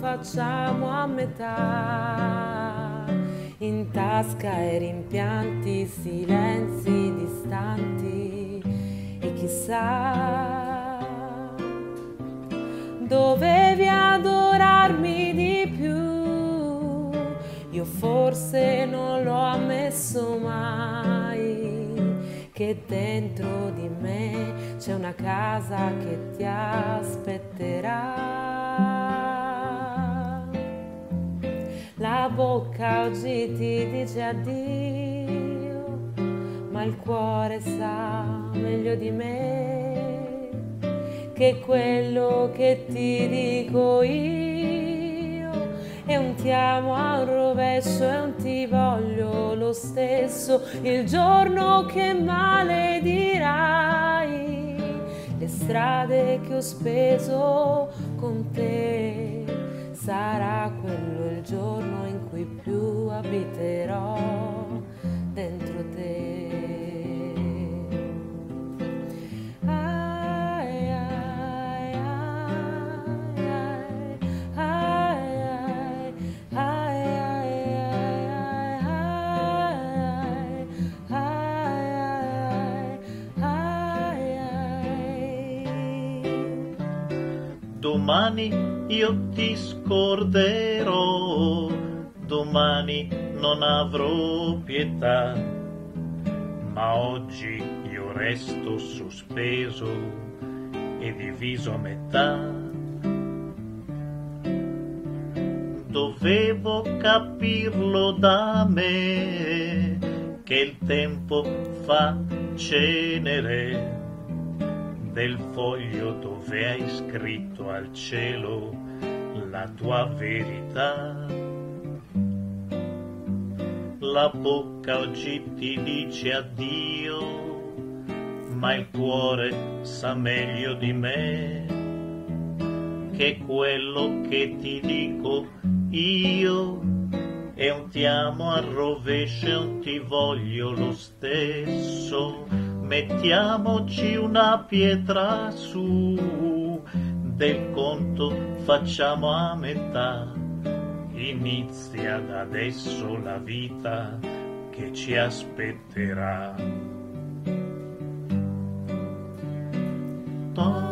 facciamo a metà, in tasca e rimpianti, silenzi distanti, e chissà, dovevi adorarmi di più, io forse non l'ho ammesso mai, che dentro di me c'è una casa che ti aspetterà. La bocca oggi ti dice addio, ma il cuore sa meglio di me che quello che ti dico io è un ti amo al rovescio, è un ti voglio lo stesso. Il giorno che maledirai le strade che ho speso con te, sarà quello il giorno in cui più abiterò dentro te. Ai, ai, ai, ai, ai, ai, ai. Domani io ti scorderò, domani non avrò pietà, ma oggi io resto sospeso e diviso a metà. Dovevo capirlo da me, che il tempo fa cenere del foglio dove hai scritto al cielo la tua verità. La bocca oggi ti dice addio, ma il cuore sa meglio di me che quello che ti dico io è un ti amo al rovescio, è un ti voglio lo stesso. Mettiamoci una pietra su, del conto facciamo a metà, inizia da adesso la vita che ci aspetterà.